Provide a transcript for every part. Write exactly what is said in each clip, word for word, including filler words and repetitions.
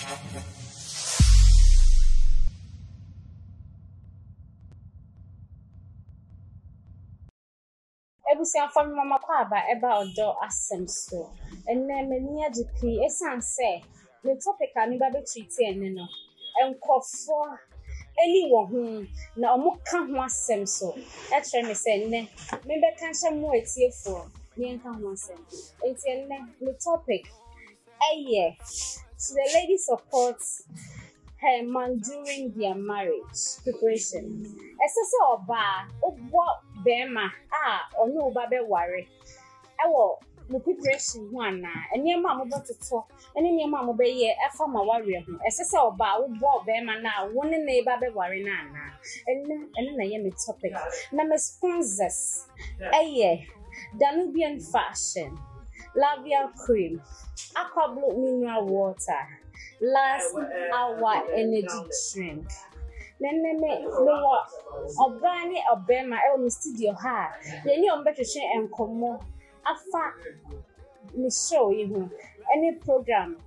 Ebusia from mama kwaba eba odo asem so enne mani agipi esan say the topic ani ba be treat enne no enkofo eni wo hu na omo ka ho asem so e tre me say enne me be kan hye mo etiefo ni enka ho asem enti enne the topic eye so the lady supports her man during their marriage preparation. Esese oba obo bema ah onu oba be ware ewo mo preparation ho ana enema mo bototo ene enema mo be ye efa ma ware ho esese oba obo bema na woni na eba be ware na ana ene ene na ye me topic na me sponsors eye Danubian Fashion, Lavia Cream, Aquablue Mineral Water, Last Hour Energy Drink. Then me me me obani obema e o studio ha. Ye ni ombe twetwe enkomo afa me show you any program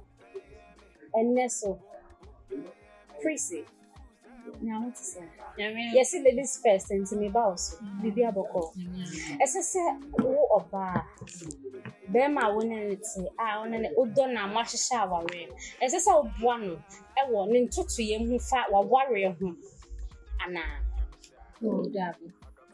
eneso Prissy. Now what to say? Yes, ladies first and to me boss. Bibi aboko. Ese se wo oba. Be ma woni nti ah woni ne odo na mahwehwe aware. Ese se oboa no e wo ne ntoto ye hu fa wa ware ho. Ana. Oh, dabi.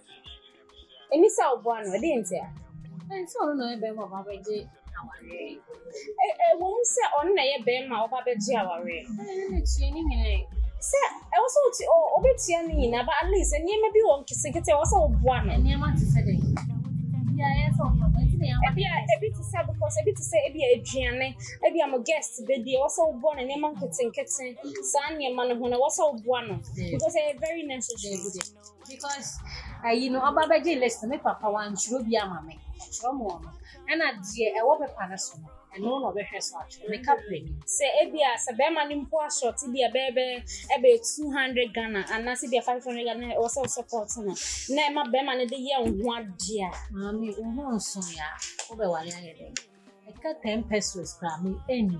Eni se oboa no de nti a. Nti ono no e be ma ba beje aware. E e wo se on na ye be ma oba beje aware. Eh ne chi ni nyine. Se e wo so ti o obetia ni na ba at least eni ma bi won kisekete wo so oboa no. Eni ma ti se de. Yeah, yes, of course. Ebi ebi to say because ebi to say ebi aduane ebi am guest be dey wo so oboa na nema nketen nketen sa nema no ho na wo so oboa no because e very necessary because uh, you know oba beje list me papa wan chiro bi ama me chiro mo no na die e wo pepa na so e no no be hwe so a me ka pre say ebi a se be ma ni mpo a short bi a bebe e be two hundred Ghana and na se bi five hundred Ghana wo so support no na e ma be ma ne de ye ho ade a mami ho nso ya wo be wale ayede e ka ten pesos pra me eni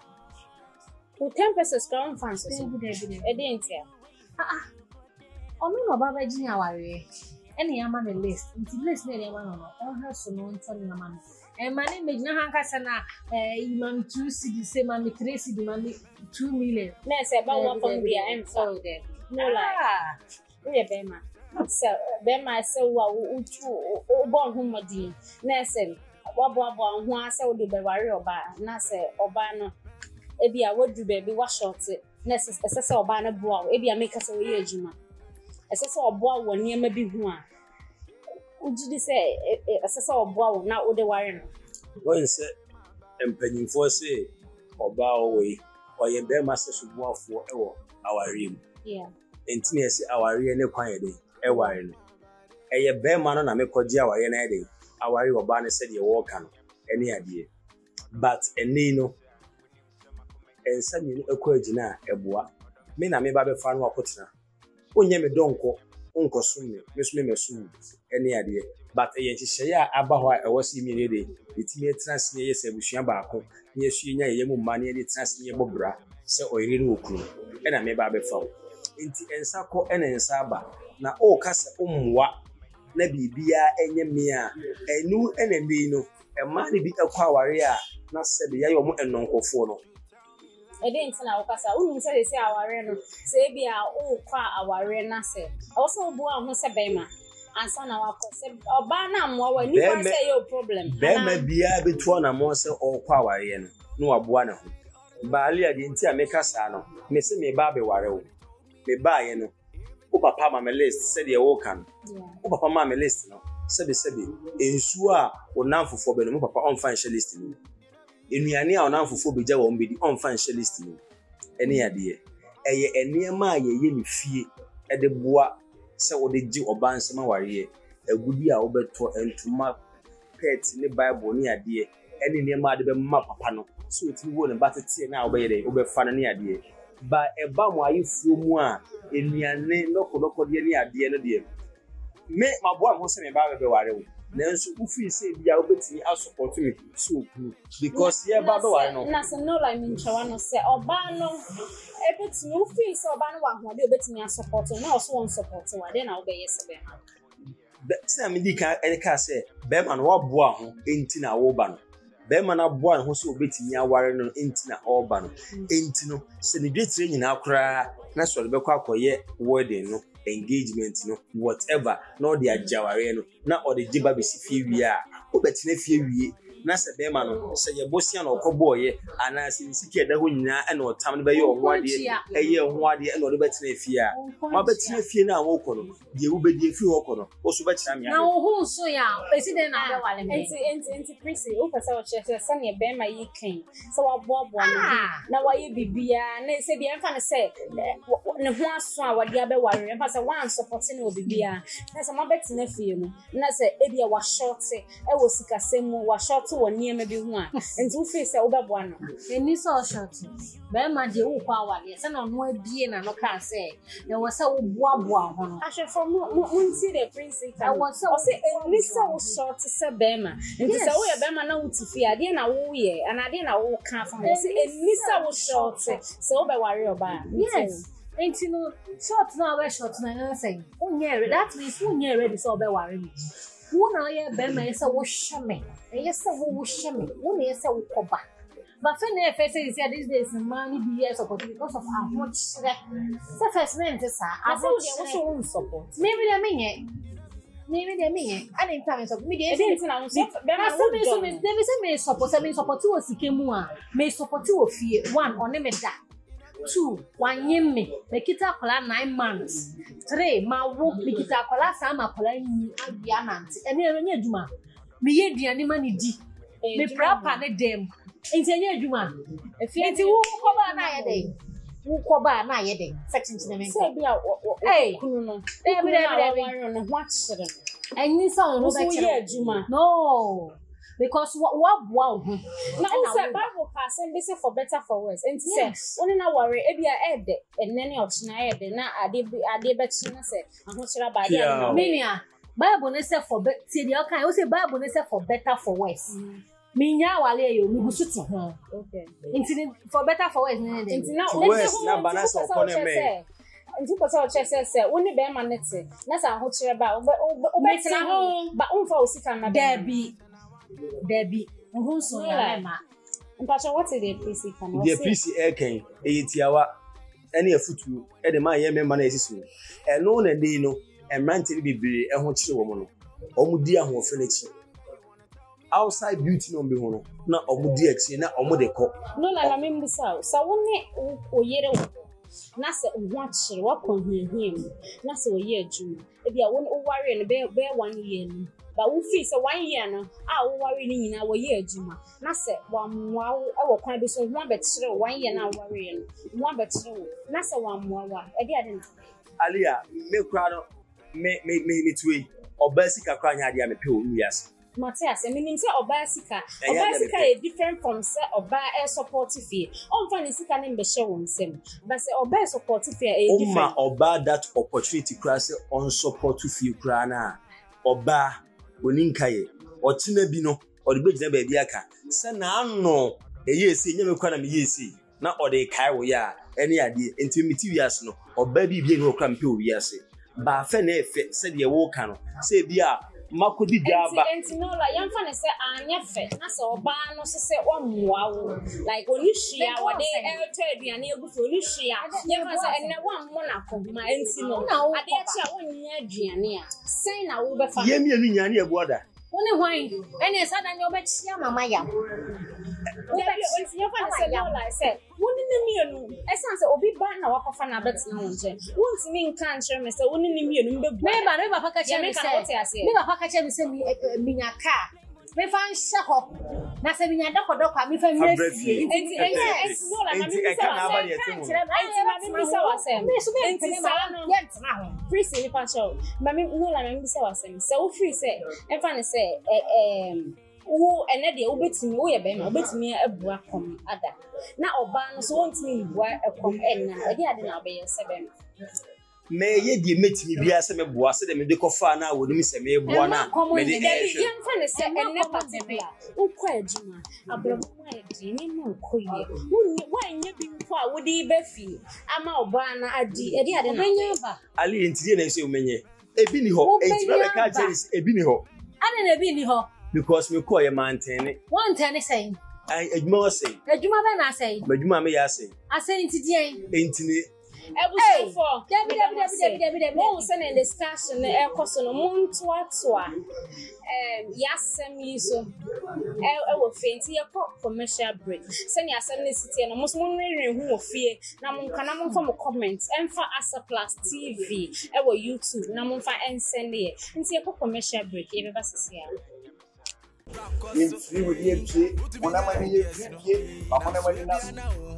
o ten pesos ka on fan so e de ntia ah ah onu no baba ji aware eni ya ma me list nti list na ya ma no no on ha so no nta na ma no e ma ne me jina hanka sana eh imam two cedi se ma me three cedi ma me two million na se ba wo from dia em so there no like we be ma so be ma se wa utu o bon hu modi na se wa bo abo hu ase o de be ware oba na se oba no e bia wadu be bi wa short na se se oba na bo e bia make se we ye adwuma ese se obo wo niam bi hu a ujidi se ese se obo wo na o de ware no when say empanyinfo se oba owe oye be ma se subuafo e wo aware mu yeah enti na se aware ne kwan ye de e ware no eye be ma no na me koje aware na de aware oba ne se de wo ka no ene ade but ene no ensa mi no ekọ agina eboa me na me ba be fa no akotena onye me donko onko summe me summe me summe ene ade but eye nhihye ya aba ho a ewo si mi ne de etimi transi ye se busua baako ne yesu nya ye mu ma ne de transi ye bobra se oyire no okuru ena me ba be fa enti ensa ko ena ensa aba na o kasa umwa na bibia enye me a enu ena me no e ma ne bi ekwa aware a na se be ya yo mu enonkofo no e de ntina wo kasa unu se se aware no se bia o kwa aware na se o so obo ahụ se bema ansa na wakọ se oba na amwa wa ni kwa se yo problem bema bia betuo na mo se o kwa aware no no waboa na ho baali a de nti a meka sa no me se me ba be ware wo me ba ye no o papa ma me list se de wo kan o papa ma me list no se be se be ensu a o namfofo be no mo papa on fan list ni enuane a onamfofo beja wo mbedi on fan list ni ene ade eye enema a ye ye ni fie e de boa se wo de gi obansema ware agudi a wo beto entuma pet ni bible ni ade ene nema de be ma papa no so ti wo ne batete na wo be ye wo be fa na ni ade ba e ba mo ayifuo mu a enuane lokodoko de ni ade no de me maboa mo se me ba be ware wo nanso wo feel say bia obetimi support me so cool because yeah ba do ware no na se no like me nchawa no se oba no ebetimi wo feel say oba no wa ho de obetimi support no also won support wa de na wo be yes be ma se me di ka e ka say be ma no wa boa ho enti na wo ba no be ma na boa ho so obetimi aware no enti na wo ba no enti no se ne dwetire nyina kora na so le be kwa akoye wedding no engagement no whatever no the ajaware no na o de jiba be sifie wi a o betina fie wie na se be ma no se ye bosia na okobo ye ana se nsike da ho nyina e na otam no be ye oho ade eye oho ade e na o de betina fie a ma betina fie na wo ko no de wo be de fie ho ko no o so be kira me na wo hu so ya president na be wale me enti enti enti prisi o pesa o chese se ne be ma yi kan so wa bo bo na wa ye bibia na se bia mfa ne se ne ho aso a wade abe ware mfa se wan support ne o bibia na se ma betina fie no na se e bia wa short e wo sikasem wa short to one near maybe one and two face over one. And this all short. Very much you power, yes, and on one being and no can say there was so boab. I should from one see the prince. I was so say, and this was short to say Bema. And this away a Bema now to fear. I didn't know ye, and I didn't know come from it. And this was short, so by worry about. Yes. Ain't you know, short now, we're short now, saying, oh, yeah, that means one year ready, so by worry. One eye Bema is a wash me. Yes, a wash me. One is a coba. But when F S A said these days, money be years of because of how much the first name is, I told you, support. Maybe they mean it. Maybe they mean it. I didn't tell you something. Maybe they may support. I mean, support you as you may support you of fear. One on them that. Two, one year me, the kita kola nine months. Three, my work, the kita kola sama kola ni abianant. And then when you do ma, me ye di ani mani di. Me proper ne dem. Inti ye do ma. If you inti wo koba na ye dey. Wo koba na ye dey. Section to them. Say be a hey, kunu no. Dey be dey be no what shit. And ni sound no be ye adwuma. No. Because what what wow now say Bible pass and be say for better for worse and say one na worry e bia e de enene ochina e de na ade ade bechi na say ahochira ba de na meaning Bible na say for better say the okay o say Bible na say for better for worse minya wale yo mi gusuti ho okay inti for better for worse na de inti na worse na balance upon me nti ko say o chese say woni be ma nete na say ahochira ba o betina ho ba umfa osika na there be Debbie, who so ya ma. Mpacho what is the P C can? The P C air can e tiawa any afutu e de man ye member na esisu. E no na dey no e mante bibire e ho kire wo mo no. Omudi ahofe na chi. Outside beauty no be ho no na omudi achi na omode ko. No la la membusa. Sa woni oyere wo. Na se wo akire wo kon hihim. Na se oye aju. E bia woni o ware no be be one year no. But we feel so one year no ah wo worry ni nyina wo ye adwuma na se wa mmoa wo e wo kwan bi so ho abetire one year na worry no ho abetire wo na se wa mmoa wa e de ade na Alia me kra no me me me tuwe obasika kra nya ade a me pe o wiase Matthias I mean say obasika obasika is different from say oba e support fee on fa ni sika ne mbehye won sem but say oba support fee e different Oma oba that opportunity kra say on support fee kra na oba oninkaye otina bi no ode begina ba bi aka se na ano eye ese nyame kwa na me yesi na ode kai wo ya ene ade intimity wiase no oba bi bi no kra mpe o wiase ba fe na efe se de wo ka no se bi a makodi jaba enti no la yamfa ne se anya fe na se oba no se se wammoa wo like oni hia wode elto aduane egufu oni hia yamfa se enne wammo na koma enti no ade achi a wonni aduane a sen na wo be fa yemi anu nyane ebuoda woni hwan ene sada ne obechia mama ya enti yamfa ne se no la se woni ne mienu esan se obi ba na wakofa na betina wonje wonti mi nka nkyere me se woni ne mienu mbebu me ba me ba paka che me se me ba paka che me se minya ka me fa nse ho na se minya dokodoko mi fa mi fie enti enti no la na mi se wa enti ma mi se wa se me so be enti sa no yentina ho free ni pa show ma mi no la na mi se wa se se wo free se e fa ne se eh wo ene de wo betimi wo ye be ma wo betimi abua kom ada na oba no so wontimi bua ekom enna e de ade na oba ye se be me ye di metimi bia se me boa se de me de kofa na wo nim se me boa na me de yam fa ne se enne particular ukọ adwuma abrabo wa di ni mu koye wonni wa nya bi mpo a wo di ba fi ama oba na adi edi ade na ali entidi na se o menye ebi ni ho enti ba ka cherish ebi ni ho ade na ebi ni ho because me call ye mantene one ten say ai adwuma wa say adwuma ba na say adwuma me ya say asay entidi en entini ebuso for debi debi debi debi debi debi mo se na discussion na ekoso no monto atoa em yasem yi so e e wo fenti ye ko commercial break se ni asem na city no mo so mo nwe hu wo fie na mo nka na mo fa mo comment emfa Asa Plus T V e wo YouTube na mo fa ensend ye nti ye ko commercial break e be ba sisi ya in free with the entry, one of my years, one of my nasu,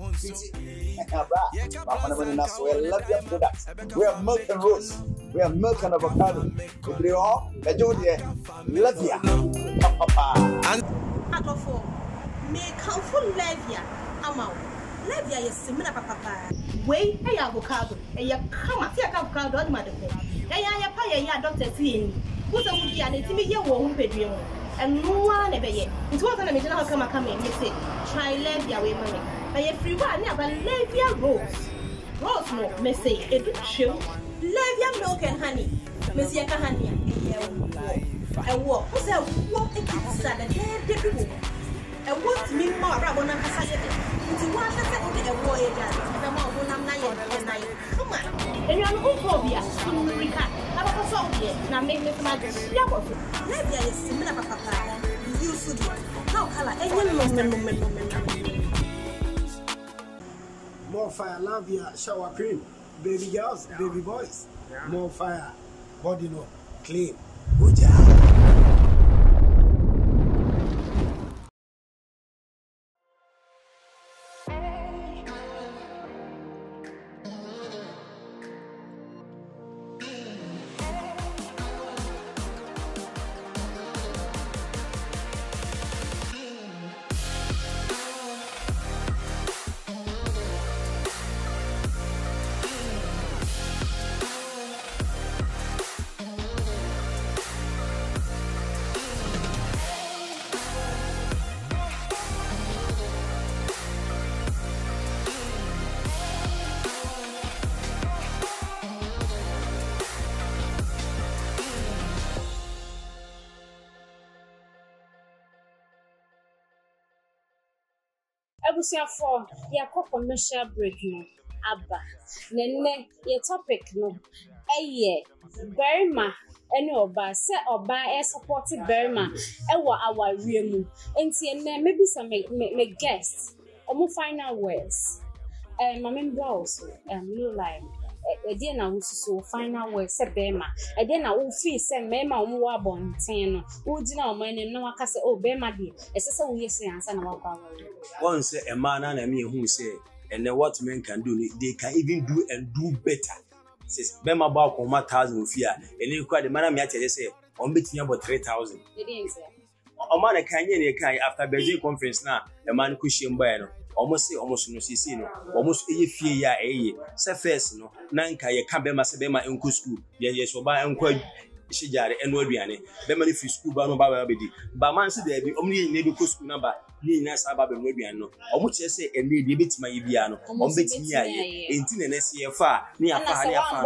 we love your products. We have milk and rose, we have milk and avocado. We do all, the Jody, love ya. And for me, come for Levia, Amau. Levia is similar, Papa. Wait, hey, avocado, and you come at the avocado, Madam. Hey, I pay a doctor seeing who's a woody and it's me, you won't pay. And no one ever yet. It's what I'm going to come and come in. You say, try Levia way money. But if you want, never Levia rose. Rose, no, may say, it would show Levia milk and honey. Monsieur Kahania, and walk. What's that? Walk a sad and dead people. And what's me more about one of the society? It's one that a boy, and I'm all one and I come on. And you're an Uphobia, America. I'm a soldier, and I make this magic. Maybe I is similar, Papa. You should now color any more fire, love ya, shower cream, baby girls, baby boys, more fire, body no clean. Good job. Ebusia for ya ko commercial break no aba nenne ye topic no eye berima ene oba se oba e support berima e wo awarie mu enti enne maybe some me, me, me guest omo final words eh mama mbros um no line e dey na wo so final words se berima e dey na wo feel se mema omo wa bonten no wo gina omo enem na waka se oh berima dey ese se wo yesi ansa na wakwa one say a man and me who say and then what men can do they can even do and do better says bema ba ko ma thousand ofia and you quite the man me tell say on between about three thousand e dey say o man kan ye ne kan after birthday conference na the man ku shim boy no almost say almost no see no almost eye fie ya eye say first no na nka ye ka bema se bema enku school ye ye so ba enku shijare eno aduane bema ni free school ba no ba ba bedi ba man se there bi omni ne bi ko school number ni na sa ba be no aduane no omo che se ene de betima ye bia no omo betimi aye enti ne ne se ye fa ni afa ni afa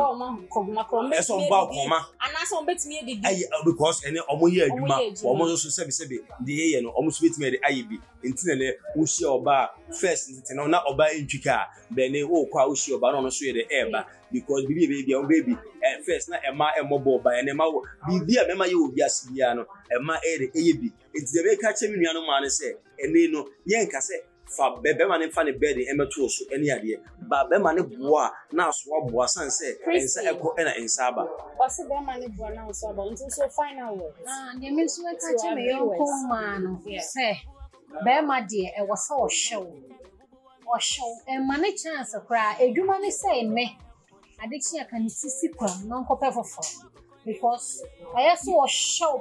e so ba koma ana so betimi ye de aye because ene omo ye adwuma omo so sebe sebe de ye no omo so betimi de aye bi enti ne ne wo hia oba first enti no na oba entwika be ne wo kwa wo hia oba no so ye de eba because bibi baby o baby eh first na ema emobo ba ene ma bibi a mema ye obi asibia no ema ere eyebi enti de be ka chemi nuano ma ne se ene no ye nka se fa bebe ma ne fa ne bed emeto so ene ade ba be ma ne boa na so aboa san se ensa eko ena ensa ba o se be ma ne boa na so aboa nti so final words ah de me so ka chemi yo ko ma no se be ma de e wo sa o hyew o hyew e ma ne chance kra edwuma ne se me addiction can sisi kwa non ko perfofo because I so show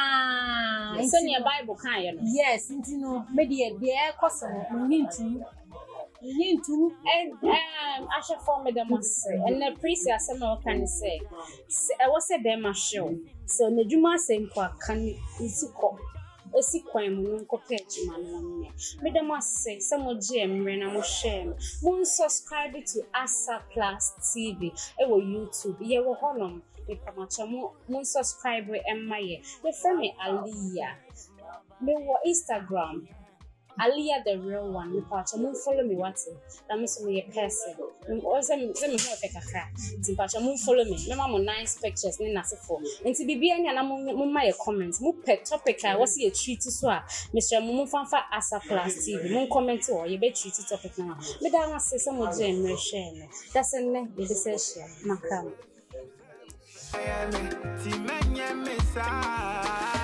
pa it's in your Bible kan ye no yes nti no me de de e koso no nti Yin too. And um, I shall form the master. And the priest, as some can say, I was a bema show. So, the Juma same for can you call a sequin, Munko Page man. Madam must say, some of Jim, Rena shame. Moon subscribe to Asa Plus T V. It will YouTube. Ye will honor. The Pamacha Moon subscribe with Emma. The friend Aliyah. Me wa Instagram. Aliyah the real one. Me pacha moon follow me what's it. That means me a person. Me also me me have a kakra. Ti pacha moon follow me. Me mama nice pictures ni nase for. Nti bibi anya na mo my comments. Mo pet topic I was a treat so a Mister Mumu fanfa Asa Plus T V. Mo comment o ye be treat topic na. Me da na say some of them me share me. That's en ne be say share. Makam.